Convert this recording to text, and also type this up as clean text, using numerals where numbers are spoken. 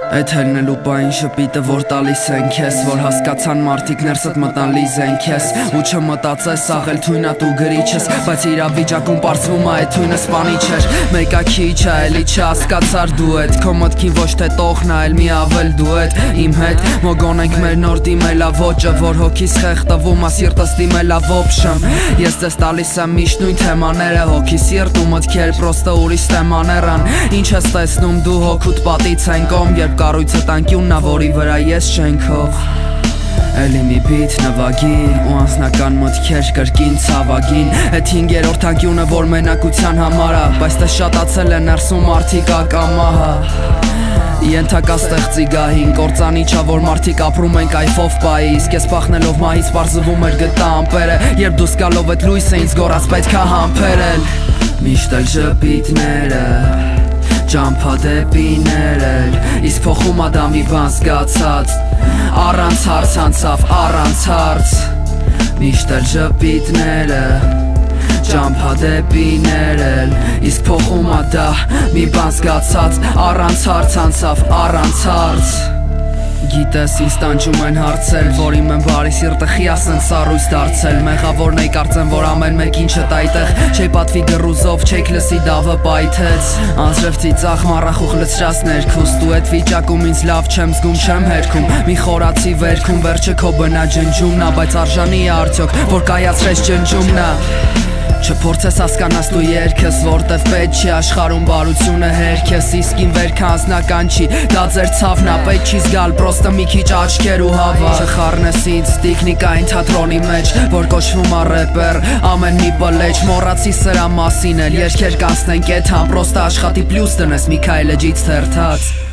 Այդ հելնելու պային շպիտը որ տալիս են քեզ, որ հասկացան մարդիկ ներսդ մտան լիզեն քեզ, ու չմտածես աղել թույնա դու գրիչես, բայց իրավիճակում պարզվում է այդ թույնը սպանիչ էր, մեկա քիչ է էլի չհասկացար դու էդ, քո մտքին ոչ թե տողն է էլ մի ավել դու էդ, իմ հետ մոգոնենք մեր նոր դիմելա ոճը, որ հոգիս խեղտվում է սիրտս դիմելա ոպշեմ, ես ձեզ տալիս եմ միշտ նույն թեմաները, հոգի սիրտ ու մտքեր պրոստը ուրիշ թեմաներ ան, ինչ ես տեսնում դու հոգուտ պատից են կոմ, երբ կարույցը տանկյուննա, որի վրա ես շենքով Էլի մի բիթ նվագի ու անձնական մտքեր կրկին ցավագին Էդ հինգերորդ տանկյունը, որ մենակության համար է, բայց թե շատացել է ներսում մարդիկ ակամահա Ենթակա ստեղծի գահին, կործանիչա, որ մարդիկ ապրում են կայֆով պայի Իսկ ես պախնելով մահից պարզվում էր գտա ամպերը Երբ դու սկալով էդ լույսը ինձ գորած պետք է համբերել Միշտ էլ ժպիտները Ճամփա դեպիներ էլ Իսկ փոխում ա դա մի բան զգացած Առանց հարց անցավ, առանց հարց Միշտ էլ ժպիտները Ճամփա դեպիներ էլ Իսկ փոխում ա դա մի բան զգացած Առանց հարց անցավ, առանց հարց Գիտես ինձ տանջում են հարցել, որ իմ են բարի սիրտը խիաս են սառույց դարձել Մեղավորն էի կարծեմ, որ ամեն մեկ ինչը տայտեղ Չէի պատվի գրուզով, չեիք լսի դավը պայթեց Անձրև ծիծաղ մառախուղ լցրած ներքուստ Ու էդ վիճակում ինձ լավ չեմ զգում, չեմ հերքում Մի խորացի վերքում, վերջը քո բնաջնջումն ա Բայց արժանի է արդյոք, որ կայացրես ջնջումն ա Չփորձես հասկանաս դու երկս, որտև պետք չի աշխարհում բարությունը հերքես Իսկ ին վերքը անձնական չի, դա ձեր ցավն ա, պետք չի զգալ, պրոստը մի քիչ աչքեր ու հավաք Չխառնես ինձ տիկնիկային թատրոնի մեջ, որ կոչվում ա ռեպեր Ամեն մի պլեջ, մոռացի սրա մասին էլ, երկեր կանցնենք էդ համ, պրոստը աշխատի պլյուս տնես մի քայլեջից թերթած